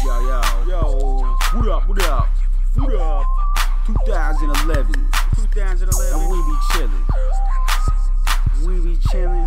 Yo, what up? 2011, and we be chillin'.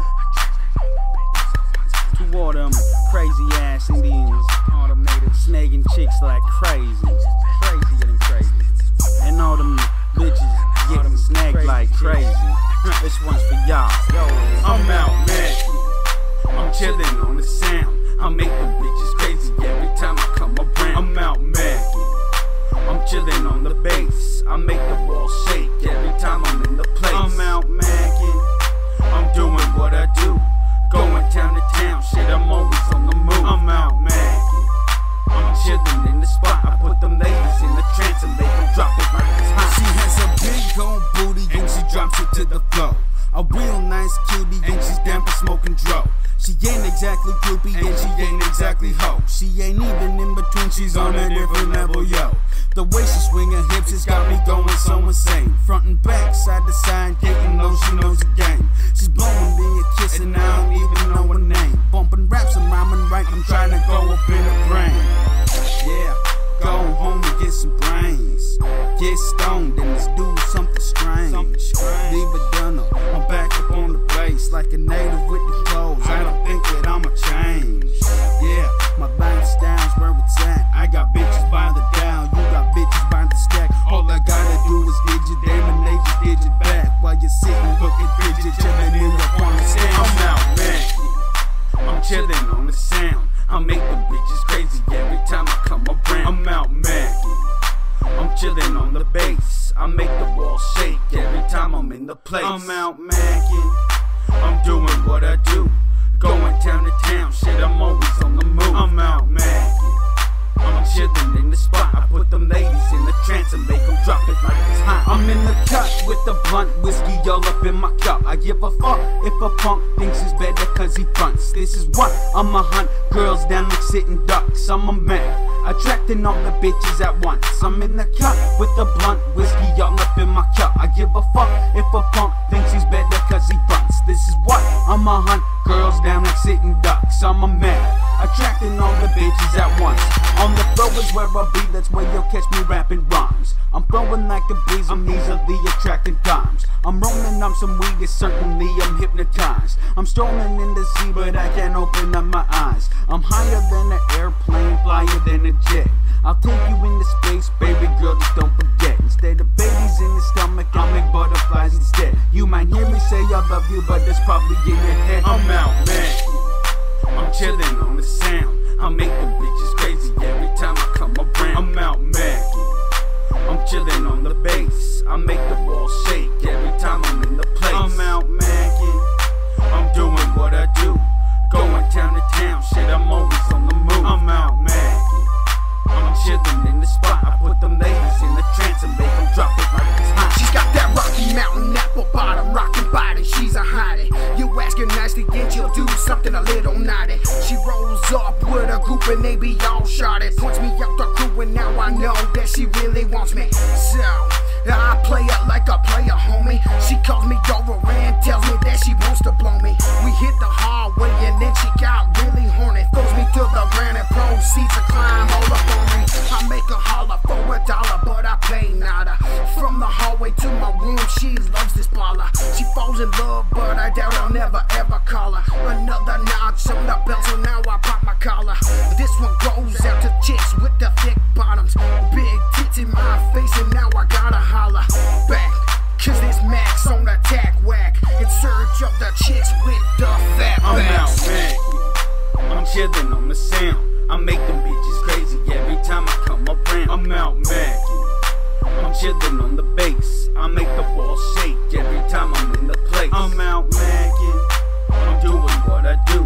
To all them crazy ass Indians, snagging chicks like crazier than crazy, and all them bitches getting snagged like crazy. This one's for y'all. I'm out Mackin, I'm chillin' on the sound. I make them bitches crazy every time I come around. I'm out Mackin, I'm chillin' on the bass. I make the walls shake every time I'm in the place. I'm out Mackin, I'm doing what I do, going town to town, shit, I'm always on the move. I'm out Mackin, I'm chillin' in the spot. I put them ladies in the trance and make them drop it like it's hot. She has a big old booty and she drops it to the floor. A real nice cutie and she's down for smoking dro. She ain't exactly groupie and she ain't exactly hoe. She ain't even in between, she's on a different level, yo. The way she swing her hips has got me going so insane. Front and back, side to side, getting low, she knows the game. She's blowing me a kiss and I don't even know her name. Bumping raps and rhyming right, I'm trying to go up in her brain. Yeah, go home and get some brains. Get stoned and let's do something strange. Leave it done up, I'm back up on the base like a native with the clothes. I don't think that I'ma change. Yeah, my lifestyle's where it's at. I got bitches by the down, you got bitches by the stack. All I gotta do is get your damn and they just get your back while you're sitting looking fidget, chillin' in your corner stand. I'm out Mackin, I'm chillin' on the sound. I make them bitches crazy every time I come around. I'm out Mackin, I'm chillin' on the bass. I make the walls shake every time I'm in the place. I'm out Mackin, I'm doing what I do, going town to town, shit, I'm always on the move. I'm out Mackin, I'm chillin' in the spot. I put them ladies in the trance and make them drop it like it's hot. I'm in the cut with the blunt whiskey all up in my cup. I give a fuck if a punk thinks he's better cause he fronts. This is what I'ma hunt girls down like sitting ducks. I'm a man, attracting all the bitches at once. I'm in the cut with the blunt whiskey all up in my cup. I give a fuck if a punk thinks he's better cause he fronts. This is what I'ma hunt girls down like sitting ducks. I'm a man, attracting all the bitches at once. On the floor is where I be, that's where you'll catch me rapping rhymes. I'm flowing like a breeze, I'm easily attracting dimes. I'm rolling up some weed, it's certainly I'm hypnotized. I'm strolling in the sea, but I can't open up my eyes. I'm higher than an airplane, flyer than a jet. I'll take you into space, baby girl, just don't forget. Instead of babies in the stomach, I'll make butterflies instead. You might hear me say I love you, but that's probably in your head. I'm out Mackin, I'm chillin' on the sound. I make them bitches crazy every time I come around. I'm out Mackin, I'm chillin' on the bass. I make the walls shake every time I'm in the place. I'm out Mackin, I'm doing what I do, going town to town, shit, I'm always on the move. I'm out Mackin, I'm chillin' in the spot. I put them ladies in the trance and make them drop it like it's hot. She's got that Rocky Mountain apple bottom, rockin' body, she's a hottie. You ask her nicely, then she'll do something a little naughty. She rolls up with a group and they be all shotted. Points me out the crew and now I know that she really wants me. So I play it like a player, homie. She calls me over and tells me that she wants to blow me. We hit the hallway and then she got really horny. Throws me to the ground and proceeds to climb all up on me. I make her holler for $1, but I pay nada. From the hallway to my room, she loves this baller. She falls in love, but I doubt I'll never ever call her. Another notch on the belt, so now I pop my collar. This one goes out to chicks with the thick bottoms, big tits in my face, and now I gotta holler back. Cause this Mac's on attack whack, in search of the chicks with the fat backs. I'm out Mackin, I'm chillin' on the sound. I make them bitches crazy every time I come around. I'm out Mackin, I'm chillin' on the bass. I make the walls shake every time I'm in the place. I'm out Mackin, I'm doing what I do,